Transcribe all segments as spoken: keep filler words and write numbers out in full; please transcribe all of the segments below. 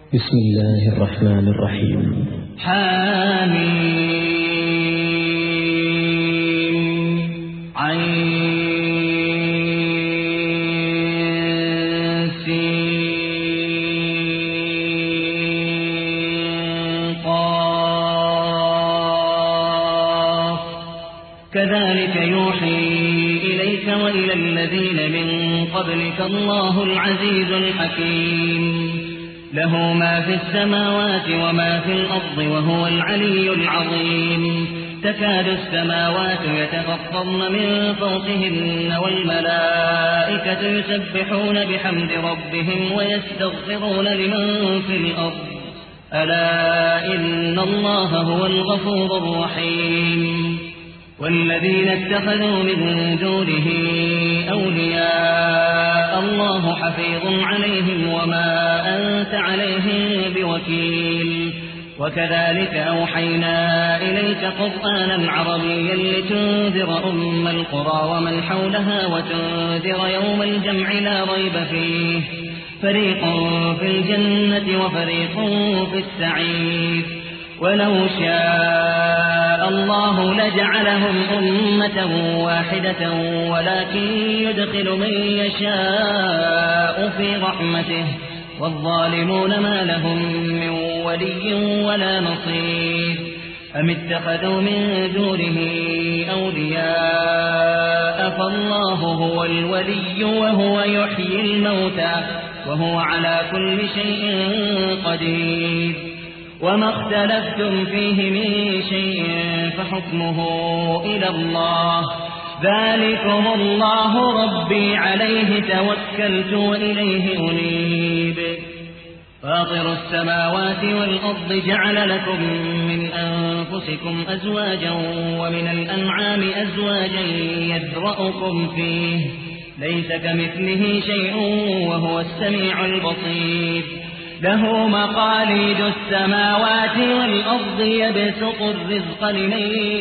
بسم الله الرحمن الرحيم. حاميم عين سين قاف كذلك يوحي إليك وإلى الذين من قبلك الله العزيز الحكيم له ما في السماوات وما في الأرض وهو العلي العظيم تكاد السماوات يتفطرن من فوقهن والملائكة يسبحون بحمد ربهم ويستغفرون لمن في الأرض ألا إن الله هو الغفور الرحيم والذين اتخذوا من دونه أولياء الله حفيظ عليهم وما أنت عليهم بوكيل وكذلك أوحينا إليك قرآنا عربيا لتنذر أم القرى ومن حولها وتنذر يوم الجمع لا ريب فيه فريق في الجنة وفريق في السعير ولو شاء الله لجعلهم أمة واحدة ولكن يدخل من يشاء في رحمته والظالمون ما لهم من ولي ولا نصير أم اتخذوا من دونه أولياء فالله هو الولي وهو يحيي الموتى وهو على كل شيء قدير وما اختلفتم فيه من شيء فحكمه إلى الله ذلكم الله ربي عليه توكلت وإليه أنيب فاطر السماوات والأرض جعل لكم من أنفسكم أزواجا ومن الأنعام أزواجا يذرأكم فيه ليس كمثله شيء وهو السميع البصير له مقاليد السماوات والأرض يبسط الرزق لمن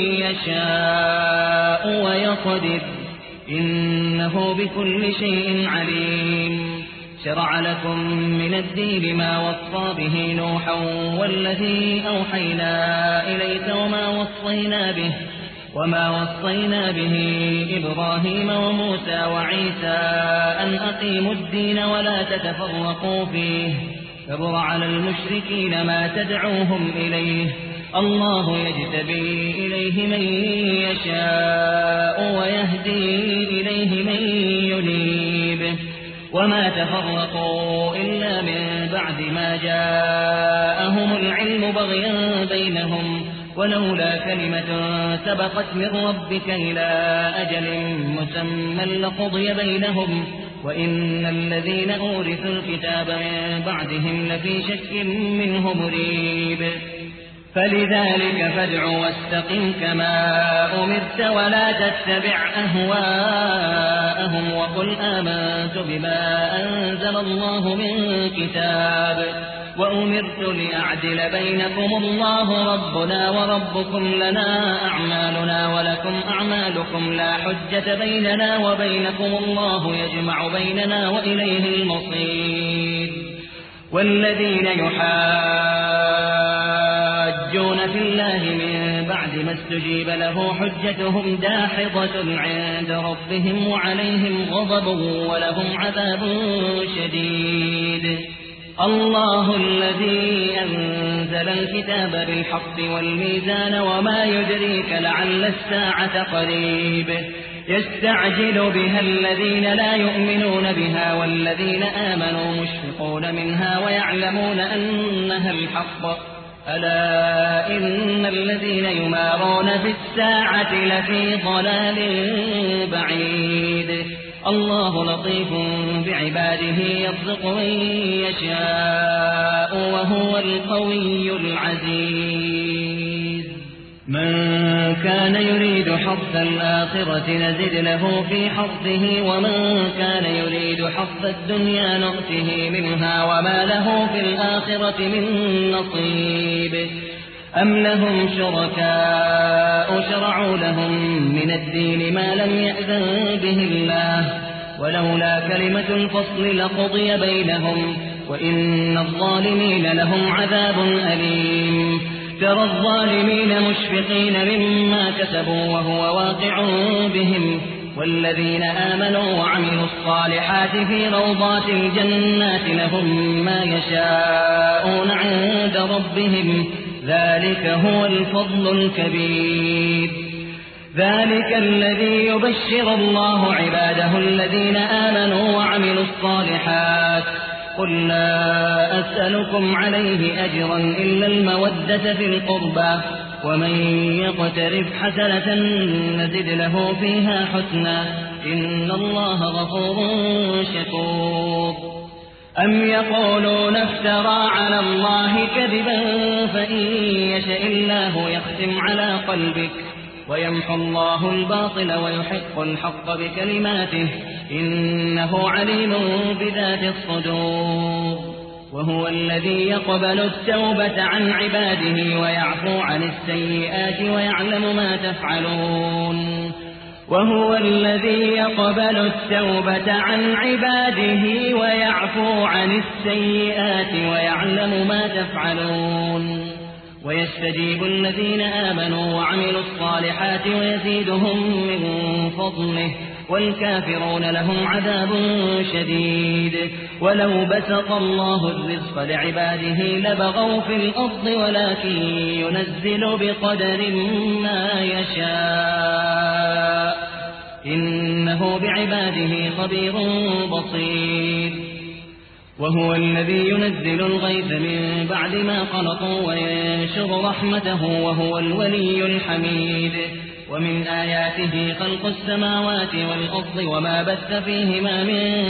يشاء ويقدر إنه بكل شيء عليم شرع لكم من الدين ما وصى به نوحا والذي أوحينا إليك وما وصينا به وما وصينا به إبراهيم وموسى وعيسى أن أقيموا الدين ولا تتفرقوا فيه كبر على المشركين ما تدعوهم إليه الله يجتبي إليه من يشاء ويهدي إليه من ينيب وما تفرقوا إلا من بعد ما جاءهم العلم بغيا بينهم ولولا كلمة سبقت من ربك إلى أجل مسمى لقضي بينهم وإن الذين أورثوا الكتاب من بعدهم لفي شك منه مريب فلذلك فادع واستقم كما أمرت ولا تتبع أهواءهم وقل آمنت بما أنزل الله من كتاب وأمرت لأعدل بينكم الله ربنا وربكم لنا أعمالنا ولكم أعمالكم لا حجة بيننا وبينكم الله يجمع بيننا وإليه المصير والذين يحاجون في الله من بعد ما استجيب له حجتهم داحضة عند ربهم وعليهم غضب ولهم عذاب شديد الله الذي أنزل الكتاب بالحق والميزان وما يدريك لعل الساعة قريب يستعجل بها الذين لا يؤمنون بها والذين آمنوا مشفقون منها ويعلمون أنها الحق ألا إن الذين يمارون في الساعة لفي ضلال بعيد الله لطيف بعباده يرزق من يشاء وهو القوي العزيز من كان يريد حظ الآخرة نزد له في حظه ومن كان يريد حظ الدنيا نؤته منها وما له في الآخرة من نصيب أم لهم شركاء شرعوا لهم من الدين ما لم يأذن به الله ولولا كلمة الفصل لقضي بينهم وإن الظالمين لهم عذاب أليم ترى الظالمين مشفقين مما كسبوا وهو واقع بهم والذين آمنوا وعملوا الصالحات في روضات الجنات لهم ما يشاءون عند ربهم ذلك هو الفضل الكبير ذلك الذي يبشر الله عباده الذين آمنوا وعملوا الصالحات قل لا أسألكم عليه أجرا إلا المودة في القربى ومن يقترف حسنة نزد له فيها حسنا إن الله غفور شكور أم يقولون افترى على الله كذبا فإن يشاء الله يختم على قلبك ويمحو الله الباطل ويحق الحق بكلماته إنه عليم بذات الصدور وهو الذي يقبل التوبة عن عباده ويعفو عن السيئات ويعلم ما تفعلون وهو الذي يقبل التوبة عن عباده ويعفو عن السيئات ويعلم ما تفعلون ويستجيب الذين آمنوا وعملوا الصالحات ويزيدهم من فضله والكافرون لهم عذاب شديد ولو بسط الله الرزق لعباده لبغوا في الأرض ولكن ينزل بقدر ما يشاء إنه بعباده خبير بصير وهو الذي ينزل الغيث من بعد ما قنطوا وينشر رحمته وهو الولي الحميد ومن آياته خلق السماوات والأرض وما بث فيهما من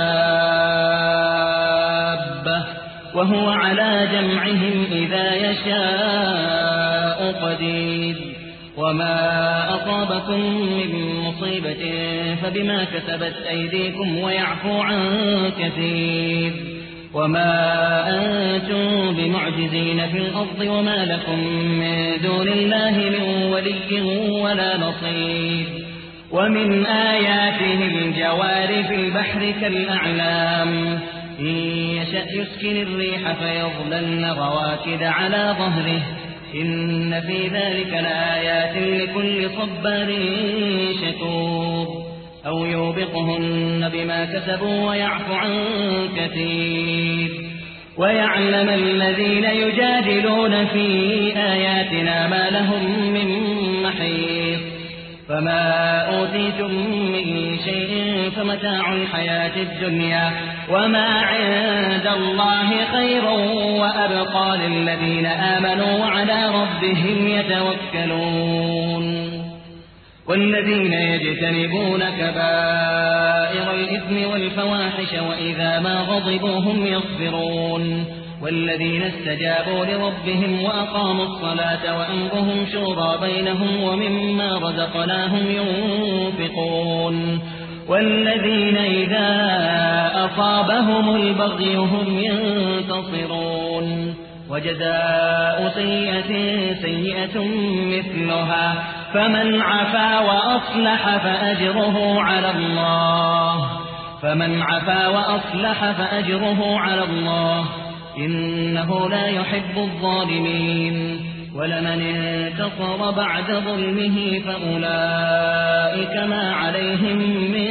دابة وهو على جمعهم إذا يشاء قدير وما أصابكم من مصيبة فبما كسبت أيديكم ويعفو عن كثير وما أنتم بمعجزين في الأرض وما لكم من دون الله من ولي ولا نصير ومن آياته الجوار في البحر كالأعلام إن يشأ يسكن الريح فيظللن رواكد على ظهره إن في ذلك لآيات لكل صبار شكور أو يوبقهن بما كسبوا ويعفو عن كثير ويعلم الذين يجادلون في آياتنا ما لهم من محيص فما أوتيتم من شيء فمتاع الحياة الدنيا وما عند الله خير وأبقى للذين آمنوا وعلى ربهم يتوكلون والذين يجتنبون كبائر الإثم والفواحش وإذا ما غضبوا هم يصبرون والذين استجابوا لربهم وأقاموا الصلاة وأمرهم شورى بينهم ومما رزقناهم ينفقون والذين إذا أصابهم البغي هم ينتصرون وجزاء سيئة سيئة مثلها فمن عفا وأصلح فأجره على الله فمن عفا وأصلح فأجره على الله إنه لا يحب الظالمين ولمن انتصر بعد ظلمه فأولئك ما عليهم من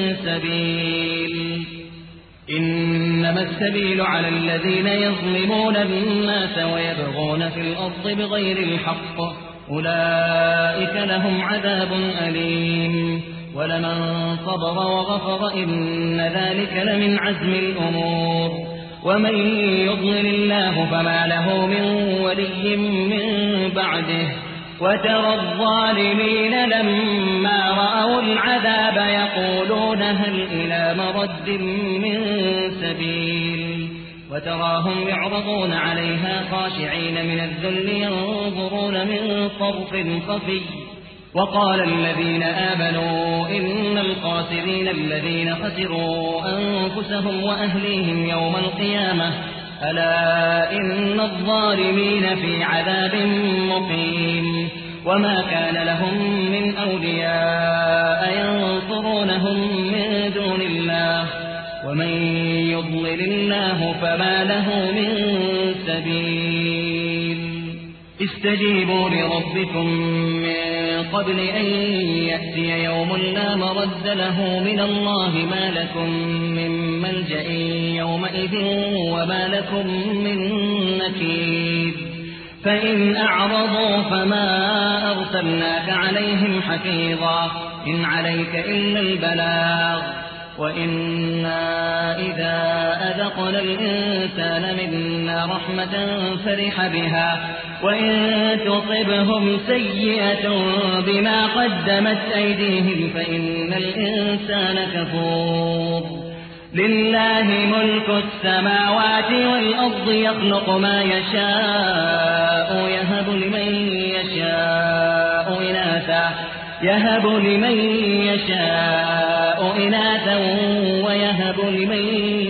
سبيل إنما السبيل على الذين يظلمون الناس ويبغون في الأرض بغير الحق أولئك لهم عذاب أليم ولمن صبر وغفر إن ذلك لمن عزم الأمور ومن يضلل الله فما له من ولي من بعده وترى الظالمين لما رأوا العذاب يقولون هل إلى مرد من سبيل وتراهم يعرضون عليها خاشعين من الذل ينظرون من طرف خفي وقال الذين آمنوا إن الخاسرين الذين خسروا أنفسهم وأهليهم يوم القيامة ألا إن الظالمين في عذاب مقيم وما كان لهم من أولياء ينصرونهم من دون الله ومن يضلل الله أهلكناه فما له من سبيل استجيبوا لربكم من قبل أن يأتي يوم لا مرد له من الله ما لكم من ملجأ يومئذ وما لكم من نكير فإن أعرضوا فما أرسلناك عليهم حفيظا إن عليك إلا البلاغ وإنا إذا أذقنا الإنسان منا رحمة فرح بها وإن تصبهم سيئة بما قدمت أيديهم فإن الإنسان كفور لله ملك السماوات والأرض يخلق ما يشاء يهب لمن يشاء إناثا يهب لمن يشاء إناثا ويهب لمن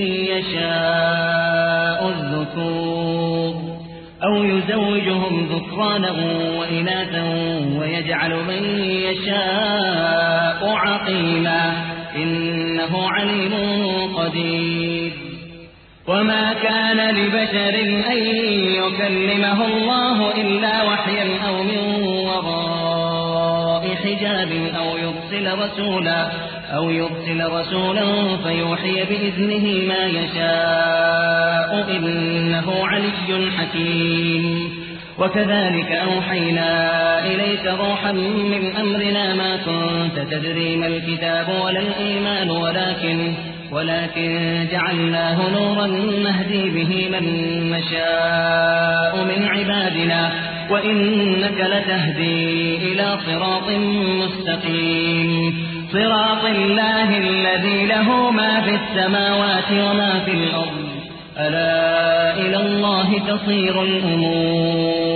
يشاء الذكور أو يزوجهم ذكرانا وإناثا ويجعل من يشاء عقيما إنه عليم قدير وما كان لبشر أن يكلمه الله إلا وحيا أو من وراء حجاب أو يرسل رسولا أو يرسل رسولا فيوحي بإذنه ما يشاء إنه علي حكيم وكذلك أوحينا إليك روحا من أمرنا ما كنت تدري ما الكتاب ولا الإيمان ولكن ولكن جعلناه نورا نهدي به من نشاء من عبادنا وإنك لتهدي إلى صراط مستقيم صراط الله الذي له ما في السماوات وما في الأرض ألا إلى الله تصير الأمور